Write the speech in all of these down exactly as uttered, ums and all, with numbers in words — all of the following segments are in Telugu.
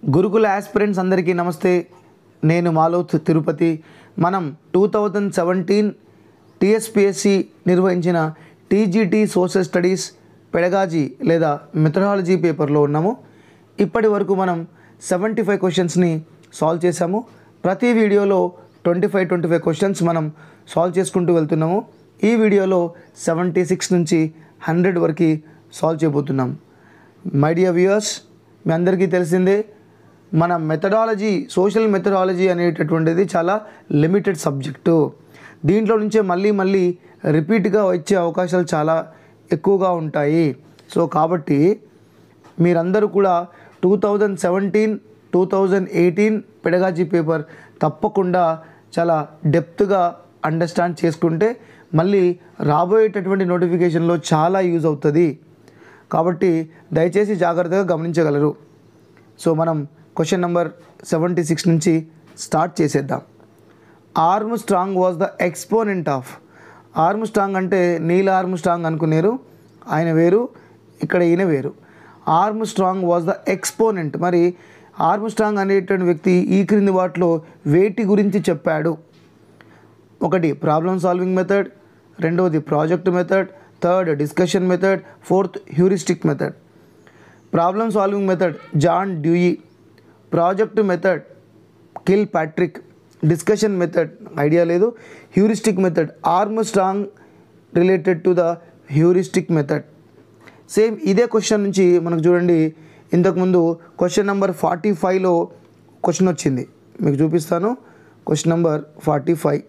గురుకుల ఆస్పిరెంట్స్ అందరికీ నమస్తే. నేను మాలోత్ తిరుపతి. మనం టూ థౌజండ్ సెవెంటీన్ టీఎస్పీఎస్సి నిర్వహించిన టీజీటీ సోషల్ స్టడీస్ పెడగాజీ లేదా మెథడాలజీ పేపర్లో ఉన్నాము. ఇప్పటి వరకు మనం సెవెంటీ ఫైవ్ క్వశ్చన్స్ని సాల్వ్ చేసాము. ప్రతి వీడియోలో twenty five twenty five questions మనం సాల్వ్ చేసుకుంటూ వెళ్తున్నాము. ఈ వీడియోలో సెవెంటీ సిక్స్ నుంచి హండ్రెడ్ వరకు సాల్వ్ చేయబోతున్నాం. మై డియర్ వ్యూయర్స్, మీ అందరికీ తెలిసిందే మన మెథడాలజీ సోషల్ మెథడాలజీ అనేటటువంటిది చాలా లిమిటెడ్ సబ్జెక్టు. దీంట్లో నుంచే మళ్ళీ మళ్ళీ రిపీట్గా వచ్చే అవకాశాలు చాలా ఎక్కువగా ఉంటాయి. సో కాబట్టి మీరందరూ కూడా two thousand seventeen two thousand eighteen pedagogy paper తప్పకుండా చాలా డెప్త్గా అండర్స్టాండ్ చేసుకుంటే మళ్ళీ రాబోయేటటువంటి నోటిఫికేషన్లో చాలా యూజ్ అవుతుంది. కాబట్టి దయచేసి జాగ్రత్తగా గమనించగలరు. సో మనం క్వశ్చన్ నెంబర్ సెవెంటీ సిక్స్ నుంచి స్టార్ట్ చేసేద్దాం. Armstrong was the exponent of. Armstrong అంటే నీల్ ఆర్మ్ స్ట్రాంగ్ అనుకునేరు, ఆయన వేరు, ఇక్కడ ఈయన వేరు. Armstrong was the exponent. మరి ఆర్మ్ స్ట్రాంగ్ అనేటువంటి వ్యక్తి ఈ క్రింది వాటిలో వేటి గురించి చెప్పాడు? ఒకటి ప్రాబ్లమ్ సాల్వింగ్ మెథడ్, రెండవది project method, third discussion method, fourth heuristic method. Problem solving method John Dewey, project method Kilpatrick, discussion method idea లేదు, heuristic method Armstrong related to the heuristic method. Same ఇదే క్వశ్చన్ నుంచి మనకు చూడండి, ఇంతకుముందు క్వశ్చన్ నెంబర్ ఫార్టీ ఫైవ్లో క్వశ్చన్ వచ్చింది, మీకు చూపిస్తాను. క్వశ్చన్ నెంబర్ ఫార్టీ ఫైవ్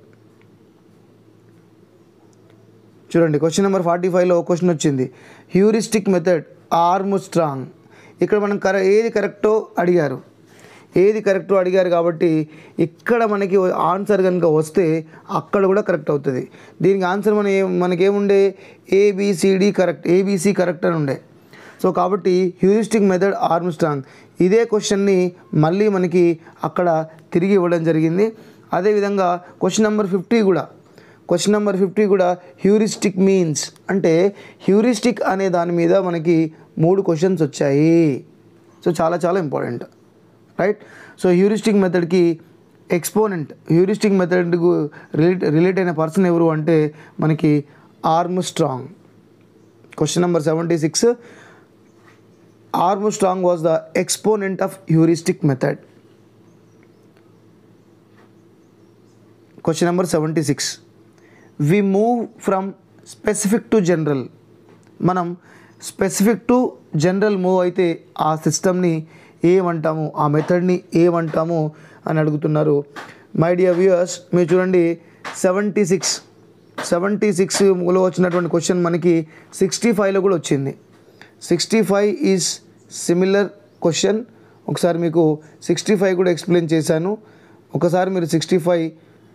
చూడండి. క్వశ్చన్ నెంబర్ ఫార్టీ ఫైవ్లో క్వశ్చన్ వచ్చింది, హ్యూరిస్టిక్ మెథడ్ ఆర్మ్ స్ట్రాంగ్. ఇక్కడ మనం కర ఏది కరెక్టో అడిగారు, ఏది కరెక్టో అడిగారు కాబట్టి ఇక్కడ మనకి ఆన్సర్ కనుక వస్తే అక్కడ కూడా కరెక్ట్ అవుతుంది. దీనికి ఆన్సర్ మన ఏ మనకేముండే ఏబిసిడి కరెక్ట్, ఏబిసి కరెక్ట్ అని ఉండే. సో కాబట్టి హ్యూరిస్టిక్ మెథడ్ ఆర్మ్ స్ట్రాంగ్ ఇదే క్వశ్చన్ని మళ్ళీ మనకి అక్కడ తిరిగి ఇవ్వడం జరిగింది. అదేవిధంగా క్వశ్చన్ నెంబర్ ఫిఫ్టీ కూడా క్వశ్చన్ నెంబర్ ఫిఫ్టీ కూడా హ్యూరిస్టిక్ మీన్స్ అంటే హ్యూరిస్టిక్ అనే దాని మీద మనకి మూడు క్వశ్చన్స్ వచ్చాయి. సో చాలా చాలా ఇంపార్టెంట్, రైట్. సో హ్యూరిస్టిక్ మెథడ్కి ఎక్స్పోనెంట్, హ్యూరిస్టిక్ మెథడ్కు రిలేట్ రిలేట్ అయిన పర్సన్ ఎవరు అంటే మనకి Armstrong. Question number seventy six, Armstrong was the exponent of heuristic method. Question number seventy six, we move from specific to general. మనం స్పెసిఫిక్ టు జనరల్ మూవ్ అయితే ఆ సిస్టమ్ని ఏమంటాము, ఆ మెథడ్ని ఏమంటాము అని అడుగుతున్నారు. మై డియర్ వ్యూయర్స్, మీరు చూడండి సెవెంటీ సిక్స్ సెవెంటీ సిక్స్లో వచ్చినటువంటి క్వశ్చన్ మనకి సిక్స్టీ ఫైవ్లో కూడా వచ్చింది. Sixty five is similar question. ఒకసారి మీకు సిక్స్టీ ఫైవ్ కూడా ఎక్స్ప్లెయిన్ చేశాను. ఒకసారి మీరు సిక్స్టీ ఫైవ్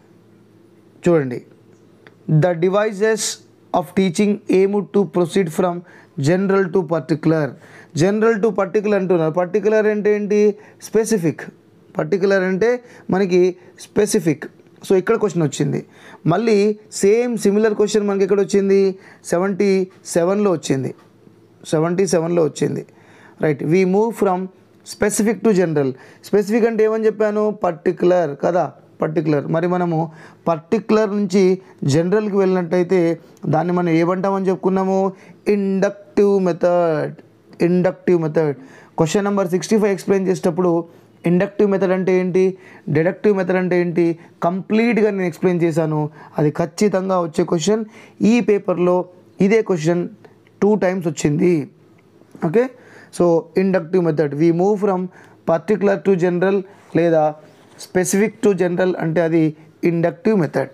చూడండి. The devices of teaching aim to proceed from general to particular. General to particular అంటున్నారు. పర్టికులర్ అంటే ఏంటి? స్పెసిఫిక్. పర్టికులర్ అంటే మనకి స్పెసిఫిక్. సో ఇక్కడ క్వశ్చన్ వచ్చింది. మళ్ళీ సేమ్ సిమిలర్ క్వశ్చన్ మనకి ఎక్కడ వచ్చింది? సెవెంటీ సెవెన్లో వచ్చింది. సెవెంటీ సెవెన్లో వచ్చింది, right. We move from specific to general. Specific అంటే ఏమని చెప్పాను? పర్టికులర్ కదా, పర్టికులర్. మరి మనము పర్టికులర్ నుంచి జనరల్కి వెళ్ళినట్టయితే దాన్ని మనం ఏమంటామని చెప్పుకున్నాము? Inductive method. Inductive method. Question number sixty five explain చేసేటప్పుడు ఇండక్టివ్ మెథడ్ అంటే ఏంటి, డిడక్టివ్ మెథడ్ అంటే ఏంటి కంప్లీట్గా నేను ఎక్స్ప్లెయిన్ చేశాను. అది ఖచ్చితంగా వచ్చే క్వశ్చన్. ఈ పేపర్లో ఇదే క్వశ్చన్ టూ టైమ్స్ వచ్చింది. Okay. So inductive method, we move from particular to general లేదా స్పెసిఫిక్ టు జనరల్ అంటే అది inductive method.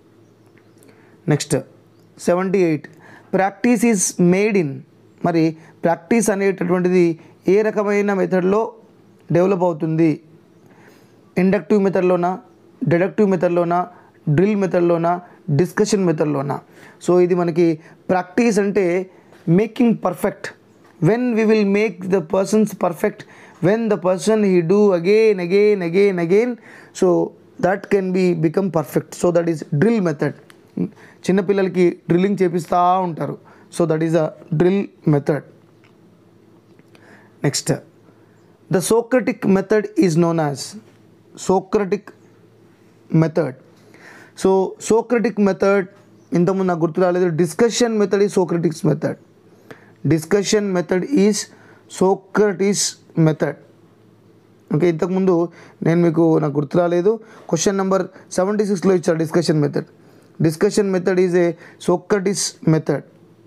Next seventy eight, practice is made in. మరి ప్రాక్టీస్ అనేటటువంటిది ఏ రకమైన మెథడ్లో డెవలప్ అవుతుంది? ఇండక్టివ్ మెథడ్లోనా, డిడక్టివ్ మెథడ్లోనా, డ్రిల్ మెథడ్లోనా, డిస్కషన్ మెథడ్లోనా? సో ఇది మనకి ప్రాక్టీస్ అంటే making perfect. When we will make the persons perfect, when the person he do again again again again, so that can be become perfect. So that is drill method. చిన్న పిల్లలకి డ్రిల్లింగ్ చేపిస్తూ ఉంటారు. So that is a drill method. Next the Socratic method is known as Socratic method. So Socratic method ఇంతకుముందు నాకు గుర్తు రాలేదు. Discussion method is Socratic's method. Discussion method is Socrates method. Okay, ఇంతకుముందు నేను మీకు నాకు గుర్తు రాలేదు. క్వశ్చన్ నెంబర్ సెవెంటీ సిక్స్లో ఇచ్చారు discussion method. Discussion method is a Socrates method.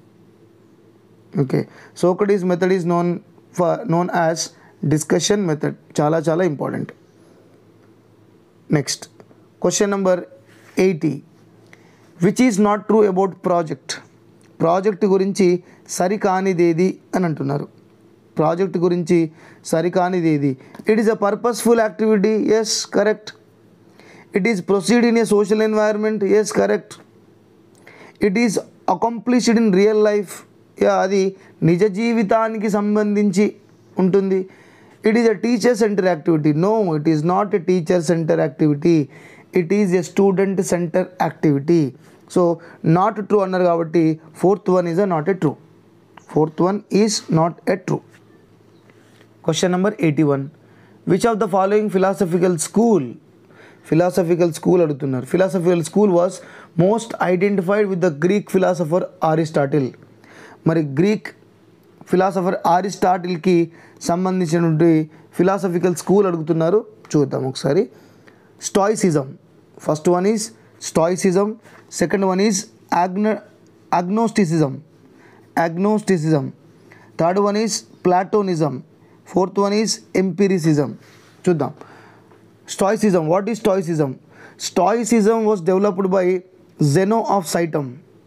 Okay, Socrates method is known for known as discussion method. చాలా చాలా important. Next question number eighty, which is not true about project. Project గురించి సరికానిదేది అని అంటున్నారు. ప్రాజెక్ట్ గురించి సరికానిదేది. It is a purposeful activity. Yes, correct. It is proceed in a social environment. Yes, correct. It is accomplished in real life. Yeah, అది నిజ జీవితానికి సంబంధించి ఉంటుంది. It is a teacher centre activity. No, it is not a teacher centre activity. It is a student centre activity. So not true అన్నారు కాబట్టి fourth one is a not a true. Fourth one is not a true. Question number eighty one, which of the following philosophical school. Philosophical school అడుగుతున్నారు. Philosophical school was most identified with the Greek philosopher Aristotle. మరి గ్రీక్ ఫిలాసఫర్ అరిస్టాటిల్కి సంబంధించినటువంటి ఫిలాసఫికల్ స్కూల్ అడుగుతున్నారు. చూద్దాం ఒకసారి. Stoicism. First one is stoicism. Second one is అగ్న agnosticism. Agnosticism. Third one is Platonism. Fourth one is empiricism. చూద్దాం. Stoicism. What is stoicism? Stoicism was developed by Zeno of Citium.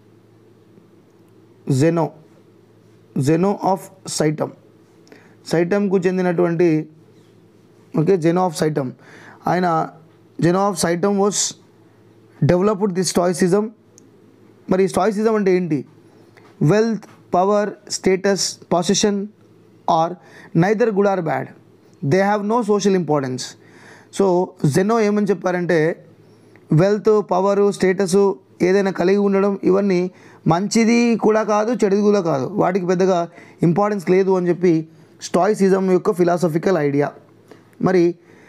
Zeno Zeno of Citium సైటమ్కు చెందినటువంటి ఓకే జెనో ఆఫ్ సైటమ్ ఆయన Zeno of Citium was developed the stoicism. మరి స్టాయిసిజం అంటే ఏంటి? Wealth, power, status, position or neither good or bad. They have no social importance. So xeno ఏమని చెప్పారంటే వెల్త్, పవరు, స్టేటసు ఏదైనా కలిగి ఉండడం ఇవన్నీ మంచిది కూడా కాదు, చెడుది కూడా కాదు, వాటికి పెద్దగా ఇంపార్టెన్స్ లేదు అని చెప్పి స్టాయిసిజం యొక్క ఫిలాసఫికల్ ఐడియా. మరి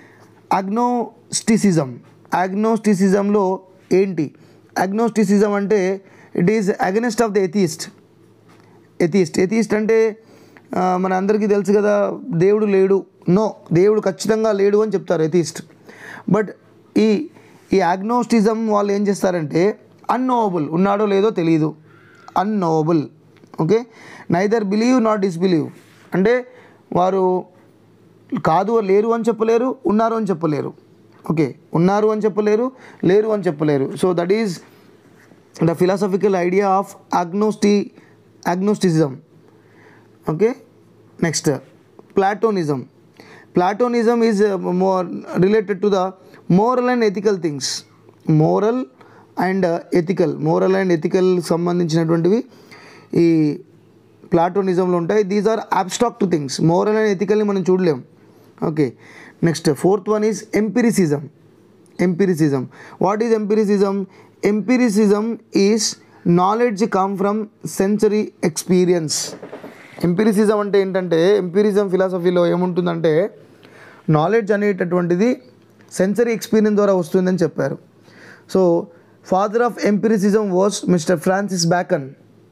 అగ్నోస్టిసిజం. అగ్నోస్టిసిజంలో ఏంటి? అగ్నోస్టిసిజం అంటే it is against of the atheist. Atheist atheist అంటే మన అందరికీ తెలుసు కదా, దేవుడు లేడు, నో దేవుడు ఖచ్చితంగా లేడు అని చెప్తారు ఎథియిస్ట్. బట్ ఈ ఈ అగ్నోస్టిజం వాళ్ళు ఏం చేస్తారంటే అన్నోవబుల్, ఉన్నాడో లేదో తెలియదు, unknowable. Okay, neither believe not disbelieve అంటే వారు కాదు లేరు అని చెప్పలేరు, ఉన్నారు అని చెప్పలేరు. ఓకే, ఉన్నారు అని చెప్పలేరు, లేరు అని చెప్పలేరు. So that is the philosophical idea of agnostic agnosticism. Okay, next Platonism. Platonism is more related to the moral and ethical things. Moral and ethical moral and ethical సంబంధించినటువంటివి ఈ ప్లాటోనిజంలో ఉంటాయి. These are abstract things. Moral and ఎథికల్ని మనం చూడలేం. Okay, next fourth one is empiricism. Empiricism. What is empiricism? Empiricism is knowledge come from sensory experience. Empiricism అంటే ఏంటంటే ఎంపిరిజం ఫిలాసఫీలో ఏముంటుందంటే నాలెడ్జ్ అనేటటువంటిది సెన్సరీ ఎక్స్పీరియన్స్ ద్వారా వస్తుందని చెప్పారు. So father of empiricism was mister Francis Bacon.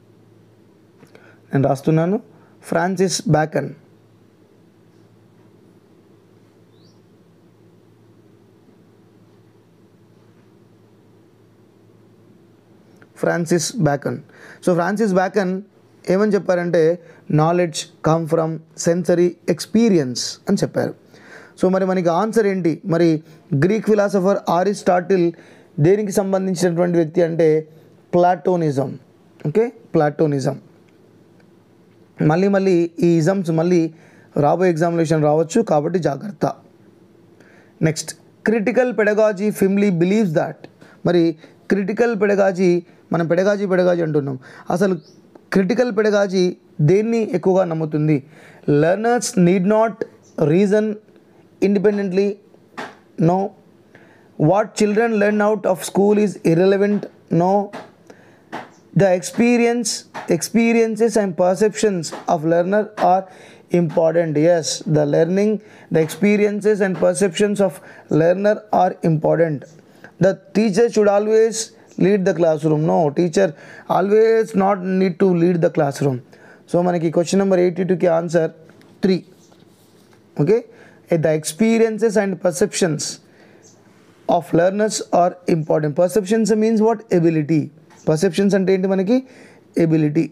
నేను రాస్తున్నాను, Francis Bacon. Francis Bacon. So Francis Bacon ఏమని చెప్పారంటే knowledge come from sensory experience అని చెప్పారు. సో మరి మనకి ఆన్సర్ ఏంటి? మరి గ్రీక్ ఫిలాసఫర్ అరిస్టాటిల్ దేనికి సంబంధించినటువంటి వ్యక్తి అంటే ప్లాటోనిజం. Okay, Platonism. మళ్ళీ మళ్ళీ ఈ ఇజమ్స్ మళ్ళీ రాబోయే ఎగ్జామినేషన్ రావచ్చు కాబట్టి జాగ్రత్త. Next critical pedagogy firmly believes that. మరి క్రిటికల్ పెడగాజీ, మనం పెడగాజీ పెడగాజీ అంటున్నాం, అసలు క్రిటికల్ పెడగాజీ దేన్ని ఎక్కువగా నమ్ముతుంది? Learners need not reason independently. No. What children learn out of school is irrelevant. No. The experience experiences and perceptions of learner are important. Yes, the learning, the experiences and perceptions of learner are important. The teacher should always lead the classroom. No, teacher always not need to lead the classroom. So manaki question number eighty-two ki answer three. Okay, the experiences and perceptions of learners are important. Perceptions means what? Ability. Perceptions ante enti manaki ability.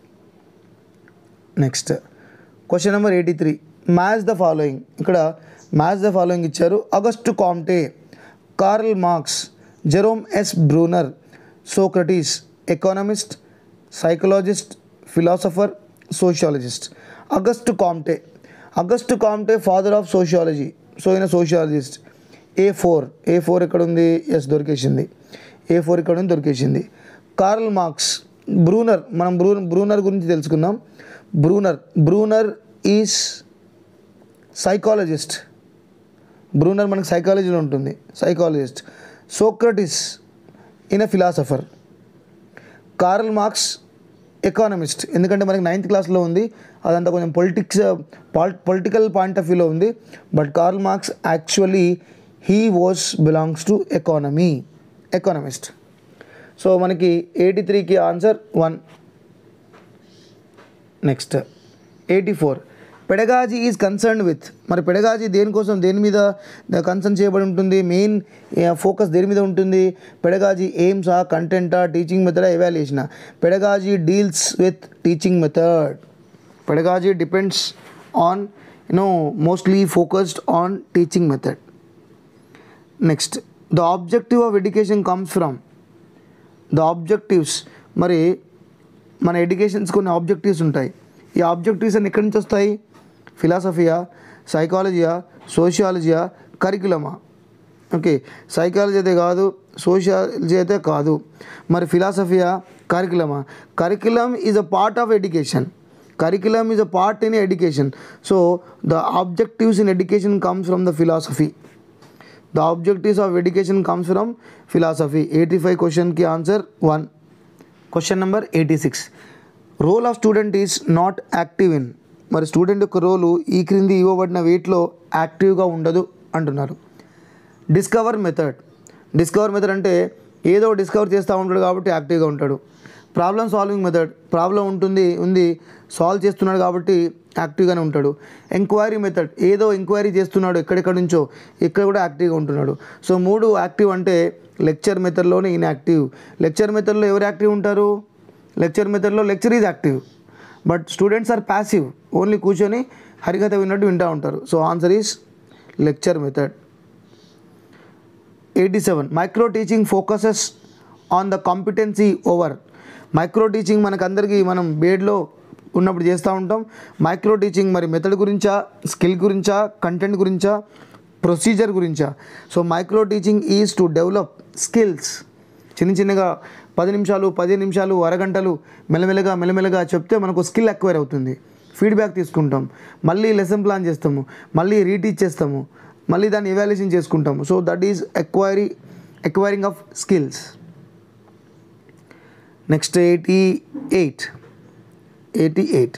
Next question number eighty-three, match the following. ikkada match the following icharu. Auguste Comte, Karl Marx, Jerome S. Bruner, Socrates, economist, psychologist, philosopher, sociologist. Auguste Comte. Auguste Comte, father of sociology. So in a sociologist. A four. A four ekkada undi? Yes, dorkesindi. A four ikkada undi, dorkesindi. Karl Marx, Bruner, మనం బ్రూ బ్రూనర్ గురించి తెలుసుకుందాం. Bruner Bruner is psychologist. Bruner మనకు సైకాలజీలో ఉంటుంది, సైకాలజిస్ట్. సోక్రటిస్ ఈయన ఫిలాసఫర్. కార్ల్ మార్క్స్ ఎకానమిస్ట్, ఎందుకంటే మనకి నైన్త్ క్లాస్లో ఉంది, అదంతా కొంచెం పొలిటిక్స్ పొలిటికల్ పాయింట్ ఆఫ్ వ్యూలో ఉంది. But Karl Marx actually he was belongs to economy, economist. So మనకి ఎయిటీ త్రీకి answer one. Next eighty four, pedagogy is concern with. మరి పెడగాజీ దేనికోసం, దేని మీద కన్సర్న్ చేయబడి ఉంటుంది? మెయిన్ ఫోకస్ దేని మీద ఉంటుంది? పెడగాజీ ఎయిమ్సా, కంటెంటా, టీచింగ్ మెథడా, ఎవాల్యుయేషనా? Pedagogy deals with teaching method. Pedagogy depends on you know mostly focused on teaching method. Next, the objective of education comes from. The objectives, మరి మన ఎడ్యుకేషన్స్ కొన్ని ఆబ్జెక్టివ్స్ ఉంటాయి. ఈ ఆబ్జెక్టివ్స్ అన్ని ఎక్కడి నుంచి వస్తాయి? ఫిలాసఫియా, సైకాలజీయా, సోషియాలజీయా, కరికులమా? ఓకే, సైకాలజీ అయితే కాదు, సోషియాలజీ అయితే కాదు, మరి ఫిలాసఫియా, కరికులమా? Curriculum is a part of education. Curriculum is a part in education. So the objectives in education comes from the philosophy. The objectives of education comes from philosophy. eighty-five question ki answer one. Question number eighty-six, role of student is not active in. మరి స్టూడెంట్ యొక్క రోలు ఈ క్రింది ఇవ్వబడిన వీటిలో యాక్టివ్గా ఉండదు అంటున్నారు. Discover method. డిస్కవర్ మెథడ్ అంటే ఏదో డిస్కవర్ చేస్తూ ఉంటాడు కాబట్టి యాక్టివ్గా ఉంటాడు. ప్రాబ్లమ్ సాల్వింగ్ మెథడ్, ప్రాబ్లం ఉంటుంది ఉంది సాల్వ్ చేస్తున్నాడు కాబట్టి యాక్టివ్గానే ఉంటాడు. ఎంక్వైరీ మెథడ్, ఏదో ఎంక్వైరీ చేస్తున్నాడు ఎక్కడెక్కడ నుంచో, ఇక్కడ కూడా యాక్టివ్గా ఉంటున్నాడు. సో మూడు యాక్టివ్ అంటే లెక్చర్ మెథడ్లోనే ఇన్యాక్టివ్. లెక్చర్ మెథడ్లో ఎవరు యాక్టివ్ ఉంటారు? లెక్చర్ మెథడ్లో lecture is active, but students are passive, only కూర్చొని హరికథ విన్నట్టు వింటూ ఉంటారు. So answer is lecture method. Eighty seven, micro teaching focuses on the competency over. Micro teaching మనకందరికీ మనం బేడ్లో ఉన్నప్పుడు చేస్తూ ఉంటాం. మైక్రో టీచింగ్ మరి మెథడ్ గురించా, స్కిల్ గురించా, కంటెంట్ గురించా, ప్రొసీజర్ గురించా? So micro teaching is to develop skills. చిన్న చిన్నగా పది నిమిషాలు పదిహేను నిమిషాలు అరగంటలు మెల్లమెల్లగా మెల్లమెల్లగా చెప్తే మనకు స్కిల్ అక్వైర్ అవుతుంది. ఫీడ్బ్యాక్ తీసుకుంటాం, మళ్ళీ లెసన్ ప్లాన్ చేస్తాము, మళ్ళీ రీటీచ్ చేస్తాము, మళ్ళీ దాన్ని ఎవాల్యుయేషన్ చేసుకుంటాము. So that is acquire acquiring of skills. Next eighty eight eighty eight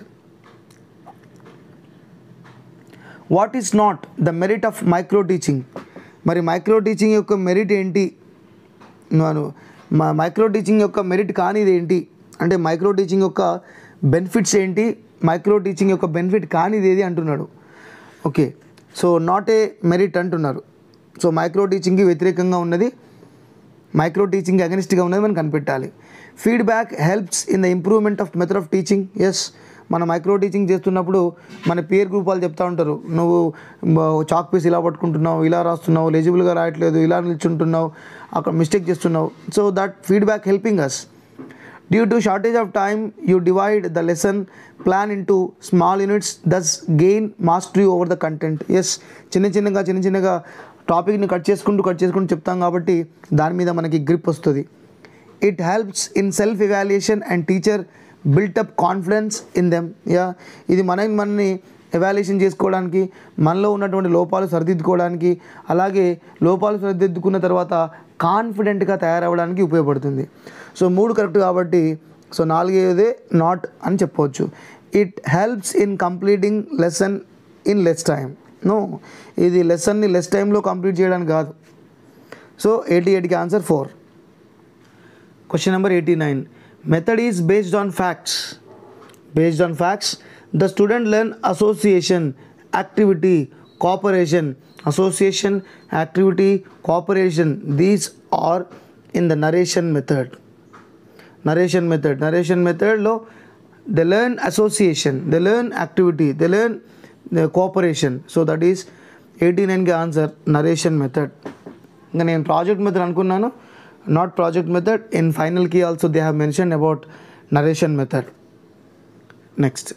what is not the merit of micro teaching. మరి మైక్రో టీచింగ్ యొక్క మెరిట్ ఏంటి? నేను మా మైక్రో టీచింగ్ యొక్క మెరిట్ కానిది ఏంటి అంటే మైక్రో టీచింగ్ యొక్క బెనిఫిట్స్ ఏంటి, మైక్రో టీచింగ్ యొక్క బెనిఫిట్ కానిది ఏది అంటున్నాడు. Okay, so not a merit అంటున్నారు. సో మైక్రో టీచింగ్కి వ్యతిరేకంగా ఉన్నది, మైక్రో టీచింగ్ అగెనిస్ట్గా ఉన్నది మనం కనిపెట్టాలి. Feedback helps in the improvement of method of teaching. Yes, మన మైక్రో టీచింగ్ చేస్తున్నప్పుడు మన పియర్ గ్రూప్ వాళ్ళు చెప్తూ ఉంటారు, నువ్వు చాక్ పీస్ ఇలా పట్టుకుంటున్నావు, ఇలా రాస్తున్నావు, లెజిబుల్గా రాయట్లేదు, ఇలా నిల్చుంటున్నావు, అక్కడ మిస్టేక్ చేస్తున్నావు. So that feedback helping us. Due to shortage of time you divide the lesson plan into small units, thus gain mastery over the content. Yes, చిన్న చిన్నగా చిన్న చిన్నగా టాపిక్ని కట్ చేసుకుంటూ కట్ చేసుకుంటూ చెప్తాం కాబట్టి దాని మీద మనకి గ్రిప్ వస్తుంది. It helps in self evaluation and teacher built up confidence in them. Yeah, ఇది మన మనని ఎవాల్యుయేషన్ చేసుకోవడానికి, మనలో ఉన్నటువంటి లోపాలు సరిదిద్దుకోవడానికి, అలాగే లోపాలు సరిదిద్దుకున్న తర్వాత కాన్ఫిడెంట్గా తయారవ్వడానికి ఉపయోగపడుతుంది. సో మూడు కరెక్ట్ కాబట్టి సో నాలుగేదే నాట్ అని చెప్పవచ్చు. It helps in completing lesson in less time. No, ఇది లెసన్ని లెస్ టైంలో కంప్లీట్ చేయడానికి కాదు. సో ఎయిటీ ఎయిట్కి answer four. Question number eighty nine. Method is based on facts. Based on facts the student learn association, activity, cooperation. Association, activity, cooperation, these are in the narration method. Narration method narration మెథడ్లో they learn association, they learn activity, they learn cooperation. So that is eighty నైన్కి ఆన్సర్ నరేషన్ మెథడ్. ఇంకా నేను ప్రాజెక్ట్ మెథడ్ అనుకున్నాను, నాట్ ప్రాజెక్ట్ మెథడ్. ఇన్ ఫైనల్కి also they have mention about narration method. Next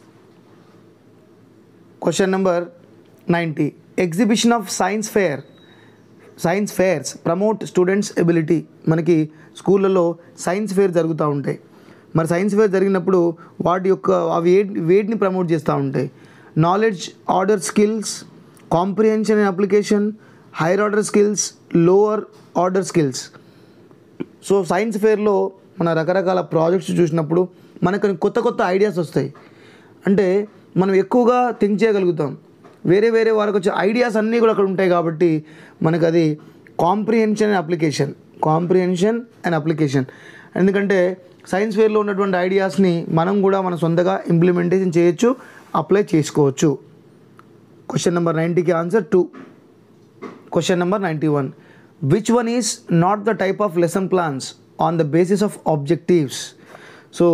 question number ninety. Exhibition of science fair. Science fairs promote students ability. మనకి స్కూళ్ళలో సైన్స్ ఫేర్ జరుగుతూ ఉంటాయి. మరి సైన్స్ ఫేర్ జరిగినప్పుడు వాటి యొక్క అవి ఏ వేటిని ప్రమోట్ చేస్తూ ఉంటాయి? Knowledge order skills, comprehension and application, higher order skills, lower order skills. So science ఫేర్లో మన రకరకాల ప్రాజెక్ట్స్ చూసినప్పుడు మనకు కొత్త కొత్త ఐడియాస్ వస్తాయి. అంటే మనం ఎక్కువగా థింక్ చేయగలుగుతాం. వేరే వేరే వారికి వచ్చే ఐడియాస్ అన్నీ కూడా అక్కడ ఉంటాయి. కాబట్టి మనకు అది comprehension and application, comprehension and application. ఎందుకంటే సైన్స్ ఫేర్లో ఉన్నటువంటి ఐడియాస్ని మనం కూడా మన సొంతగా ఇంప్లిమెంటేషన్ చేయొచ్చు, అప్లై చేసుకోవచ్చు. క్వశ్చన్ నెంబర్ నైంటీకి answer two. Question number ninety one. Which one is not the type of lesson plans on the basis of objectives? So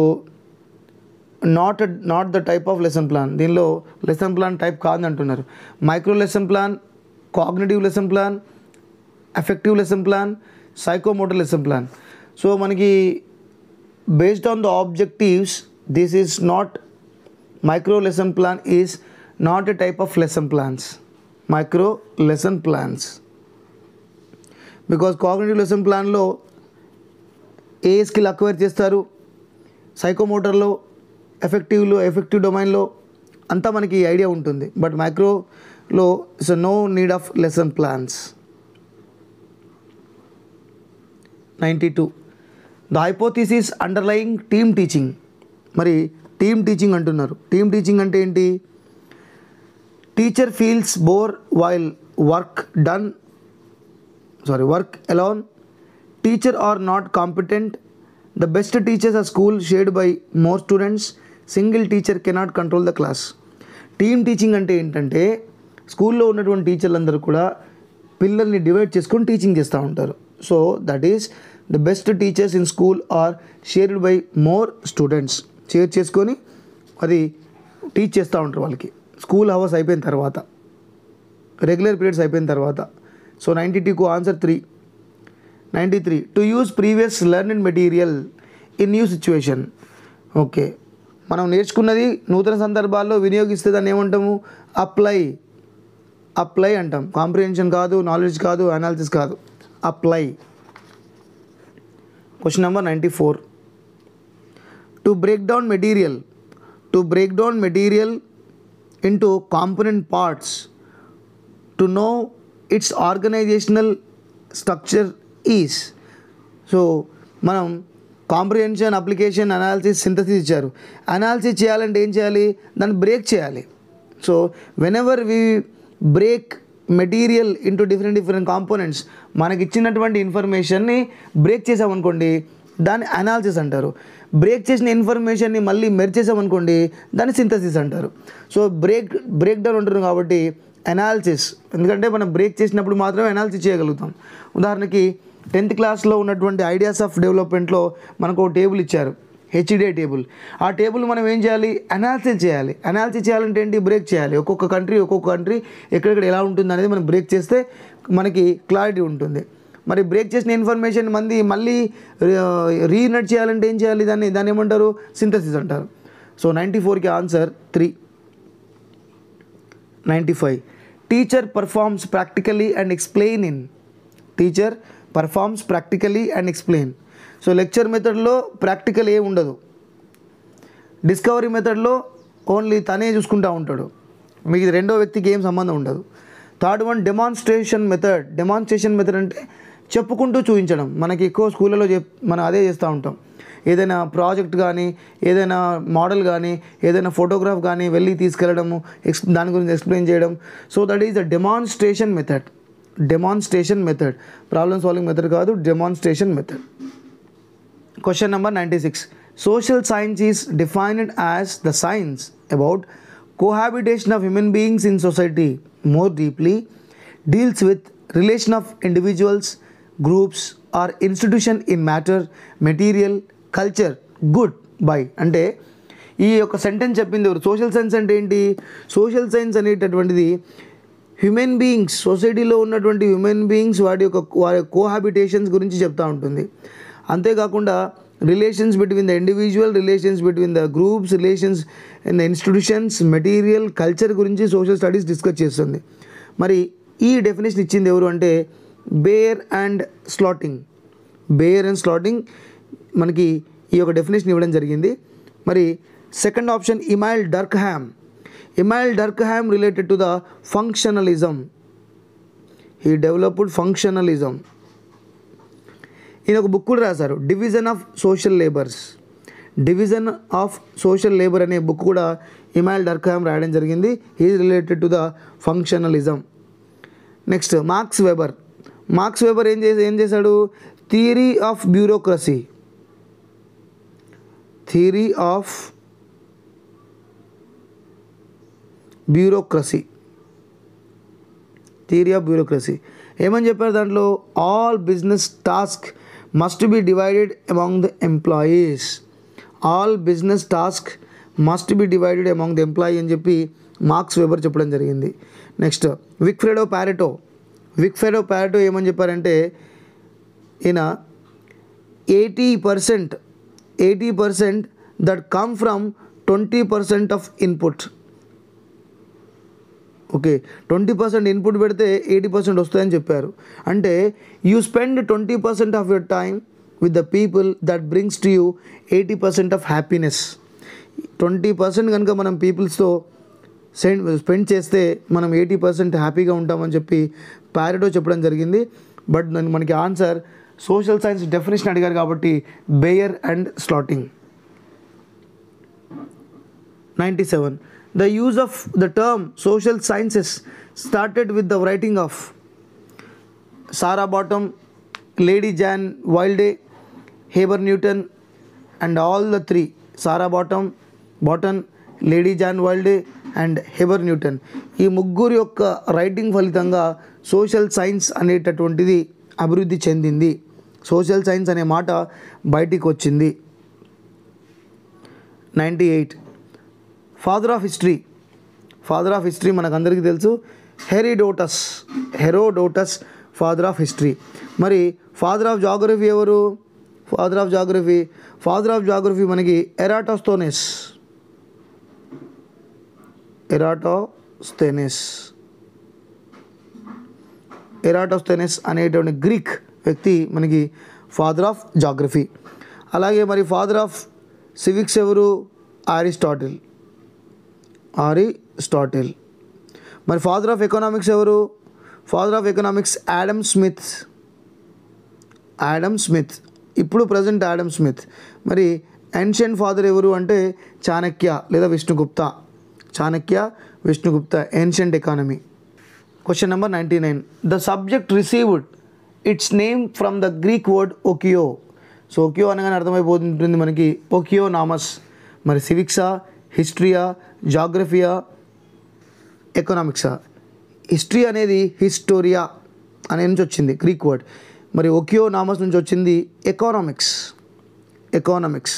not not the type of lesson plan, దీనిలో లెసన్ ప్లాన్ టైప్ కాదని అంటున్నారు. Micro lesson plan, cognitive lesson plan, affective lesson plan, psychomotor lesson plan. So మనకి based on the objectives this is not, micro lesson plan is not a type of lesson plans. Micro lesson plans because cognitive lesson ప్లాన్లో ఏ స్కిల్ అక్వైర్ చేస్తారు, సైకోమోటర్లో, ఎఫెక్టివ్లో, ఎఫెక్టివ్ డొమైన్లో అంతా మనకి ఐడియా ఉంటుంది. బట్ మైక్రోలో it's no need of lesson plans. Ninety two. The hypothesis underlying team teaching. మరి టీమ్ టీచింగ్ అంటున్నారు. టీమ్ టీచింగ్ అంటే ఏంటి? Teacher feels bore while work done sorry work alone. Teacher are not competent. The best teachers are school shared by more students. Single teacher cannot control the class. Team teaching అంటే ఏంటంటే స్కూల్లో ఉన్నటువంటి టీచర్లందరూ కూడా పిల్లల్ని డివైడ్ చేసుకొని టీచింగ్ చేస్తూ ఉంటారు. So that is the best teachers in school are shared by more students. Share చేసుకొని అది టీచ్ చేస్తూ ఉంటారు వాళ్ళకి స్కూల్ అవర్స్ అయిపోయిన తర్వాత, రెగ్యులర్ పీరియడ్స్ అయిపోయిన తర్వాత. సో నైంటీ టూకు answer three. Ninety three. To use previous learned material in new situation. Okay, మనం నేర్చుకున్నది నూతన సందర్భాల్లో వినియోగిస్తే దాన్ని ఏమంటాము? అప్లై. అప్లై అంటాం. కాంప్రిహెన్షన్ కాదు, నాలెడ్జ్ కాదు, అనాలిసిస్ కాదు, apply. Question number ninety four. To break down material. To break down material into component parts to know its organizational structure is. So మనం కాంప్రిహెన్షన్, అప్లికేషన్, అనాలిసిస్, సింథసిస్ ఇచ్చారు. అనాలిసిస్ చేయాలంటే ఏం చేయాలి? దాన్ని బ్రేక్ చేయాలి. So whenever we break material into different different components, మనకి ఇచ్చినటువంటి ఇన్ఫర్మేషన్ని బ్రేక్ చేసామనుకోండి దాన్ని అనాలిసిస్ అంటారు. బ్రేక్ చేసిన ఇన్ఫర్మేషన్ని మళ్ళీ మెర్జ్ చేసామనుకోండి దాన్ని సింథసిస్ అంటారు. సో బ్రేక్ బ్రేక్ డౌన్ ఉంటుంది కాబట్టి అనాలిసిస్, ఎందుకంటే మనం బ్రేక్ చేసినప్పుడు మాత్రమే అనాలిసిస్ చేయగలుగుతాం. ఉదాహరణకి టెన్త్ క్లాస్లో ఉన్నటువంటి ఐడియాస్ ఆఫ్ డెవలప్మెంట్లో మనకు ఒక టేబుల్ ఇచ్చారు, హెచ్డిఐ టేబుల్. ఆ టేబుల్ మనం ఏం చేయాలి? అనాలిసిస్ చేయాలి. అనాలిసిస్ చేయాలంటే ఏంటి? బ్రేక్ చేయాలి. ఒక్కొక్క కంట్రీ ఒక్కొక్క కంట్రీ ఎక్కడెక్కడ ఎలా ఉంటుంది అనేది మనం బ్రేక్ చేస్తే మనకి క్లారిటీ ఉంటుంది. మరి బ్రేక్ చేసిన ఇన్ఫర్మేషన్ మంది మళ్ళీ రీనట్ చేయాలంటే ఏం చేయాలి? దాన్ని దాన్ని ఏమంటారు? సింథసిస్ అంటారు. సో నైంటీ ఫోర్కి answer three. Ninety five. Teacher performs practically and explain in. Teacher performs practically and explain. So lecture మెథడ్లో ప్రాక్టికల్ ఏం ఉండదు. డిస్కవరీ మెథడ్లో ఓన్లీ తనే చూసుకుంటూ ఉంటాడు, మీకు రెండో వ్యక్తికి ఏం సంబంధం ఉండదు. Third one demonstration method. Demonstration method అంటే చెప్పుకుంటూ చూపించడం. మనకి ఎక్కువ స్కూళ్ళలో చెప్ మనం అదే చేస్తూ ఉంటాం. ఏదైనా ప్రాజెక్ట్ కానీ ఏదైనా మోడల్ కానీ ఏదైనా ఫోటోగ్రాఫ్ కానీ వెళ్ళి తీసుకెళ్ళడము ఎక్స్ దాని గురించి ఎక్స్ప్లెయిన్ చేయడం. So that is the demonstration method. Demonstration method, problem solving method కాదు, demonstration method. Question number ninety six. Social science is defined as the science about cohabitation of human beings in society. More deeply deals with relation of individuals, groups or institution in matter, material, culture, good by. అంటే ఈ యొక్క సెంటెన్స్ చెప్పింది ఎవరు? సోషల్ సైన్స్ అంటే ఏంటి? సోషల్ సైన్స్ అనేటటువంటిది హ్యూమన్ బీయింగ్స్, సొసైటీలో ఉన్నటువంటి హ్యూమన్ బీయింగ్స్ వాటి యొక్క వారి కోహాబిటేషన్స్ గురించి చెప్తూ ఉంటుంది. అంతేకాకుండా relations between the individual, relations between the groups, relations in the institutions, material, culture గురించి సోషల్ స్టడీస్ డిస్కస్ చేస్తుంది. మరి ఈ డెఫినేషన్ ఇచ్చింది ఎవరు అంటే Bayer and Slotting. Bayer and Slotting మనకి ఈ యొక్క డెఫినేషన్ ఇవ్వడం జరిగింది. మరి second option Emile Durkheim. Emile Durkheim related to the functionalism. He developed functionalism. ఈయన ఒక బుక్ కూడా రాశారు, division of social labours. Division of social labour అనే బుక్ కూడా ఇమాయిల్ డర్క్హామ్ రాయడం జరిగింది. Is related to the functionalism. Next Marx Weber. Marx Weber ఏం చేసి ఏం చేశాడు? Theory of bureaucracy. Theory of bureaucracy. Theory of bureaucracy ఏమని చెప్పారు దాంట్లో? All business task must be divided among the employees. All business task must be divided among the employee అని చెప్పి మార్క్స్ వెబర్ చెప్పడం జరిగింది. Next Vilfredo Pareto. Vilfredo Pareto ఏమని చెప్పారంటే ఈయన eighty percent eighty percent that come from twenty percent of input. Okay, twenty percent input పెడితే ఎయిటీ పర్సెంట్ వస్తాయని చెప్పారు. అంటే you spend twenty percent of your time with the people that brings to you eighty percent of happiness. Twenty percent కనుక మనం పీపుల్స్తో సెండ్ స్పెండ్ చేస్తే మనం ఎయిటీ పర్సెంట్ హ్యాపీగా ఉంటామని చెప్పి ప్యారెటో చెప్పడం జరిగింది. బట్ మనకి ఆన్సర్ సోషల్ సైన్స్ డెఫినేషన్ అడిగారు కాబట్టి Bayer and Slotting. Ninety seven. The use of the term social sciences started with the writing of Sarah Bottom, Lady Jane Wilde, Heber Newton and all the three, Sarah Bottom, Bottom, Lady Jane Wilde and Heber Newton. ఈ ముగ్గురు యొక్క రైటింగ్ ఫలితంగా సోషల్ సైన్స్ అనేటటువంటిది అభివృద్ధి చెందింది. సోషల్ సైన్స్ అనే మాట బయటికి వచ్చింది. Ninety eight. Father of history. Father of history మనకందరికీ తెలుసు Herodotus. Herodotus father of history. మరి ఫాదర్ ఆఫ్ జాగ్రఫీ ఎవరు? Father of geography father of geography మనకి ఎరాటోస్థెనెస్. ఎరాటోస్థెనెస్ ఎరాటోస్థెనెస్ అనేటువంటి గ్రీక్ వ్యక్తి మనకి ఫాదర్ ఆఫ్ జాగ్రఫీ. అలాగే మరి ఫాదర్ ఆఫ్ సివిక్స్ ఎవరు? అరిస్టాటిల్. అరిస్టాటిల్. మరి ఫాదర్ ఆఫ్ ఎకనామిక్స్ ఎవరు? Father of economics Adam Smith. Adam Smith ఇప్పుడు ప్రజెంట్ యాడమ్ స్మిత్. మరి ఏన్షియంట్ ఫాదర్ ఎవరు అంటే చాణక్య లేదా Vishnugupta. Chanakya, Vishnugupta, ancient economy. Question number ninety nine. The subject received its name from the Greek word ఓకియో. సో ఓకియో అనగానే అర్థమైపోతుంటుంది మనకి ఓకియో నామస్. మరి సివిక్సా, హిస్టరీయా, జాగ్రఫియా, ఎకనామిక్సా? హిస్టరీ అనేది హిస్టోరియా అనే నుంచి వచ్చింది గ్రీక్ వర్డ్. మరి ఓకియో నామస్ నుంచి వచ్చింది economics. Economics.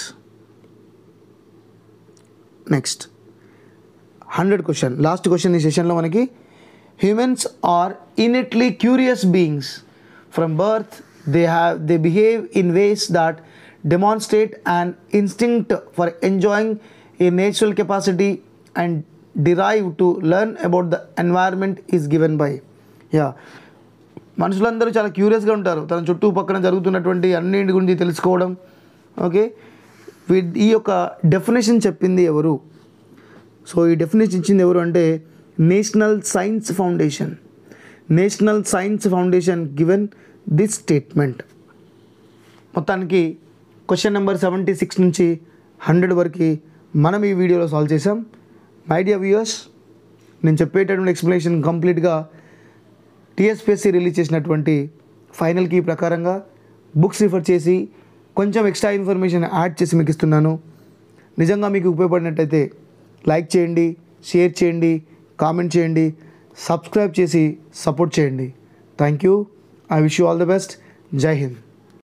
Next hundred question, last question ఈ సెషన్లో మనకి. Humans are innately curious beings. From birth they have they behave in ways that demonstrate an instinct for enjoying a natural capacity and derive to learn about the environment is given by. Yeah, మనుషులందరూ చాలా క్యూరియస్గా ఉంటారు, తన చుట్టూ పక్కన జరుగుతున్నటువంటి అన్నింటి గురించి తెలుసుకోవడం. ఓకే, ఈ యొక్క డెఫినేషన్ చెప్పింది ఎవరు? సో ఈ డెఫినేషన్ ఇచ్చింది ఎవరు అంటే national science foundation. National science foundation given this statement. మొత్తానికి క్వశ్చన్ నెంబర్ సెవెంటీ సిక్స్ నుంచి హండ్రెడ్ వరకు మనం ఈ వీడియోలో సాల్వ్ చేసాం. మై డియర్ వ్యూయర్స్, నేను చెప్పేటటువంటి ఎక్స్ప్లెనేషన్ కంప్లీట్గా టీఎస్పీఎస్సీ రిలీజ్ చేసినటువంటి ఫైనల్ కీ ప్రకారంగా బుక్స్ రిఫర్ చేసి కొంచెం ఎక్స్ట్రా ఇన్ఫర్మేషన్ యాడ్ చేసి మీకు ఇస్తున్నాను. నిజంగా మీకు ఉపయోగపడినట్టయితే లైక్ చేయండి, షేర్ చేయండి, కామెంట్ చేయండి, సబ్స్క్రైబ్ చేసి సపోర్ట్ చేయండి. Thank you. I wish you all the best. Jai Hind.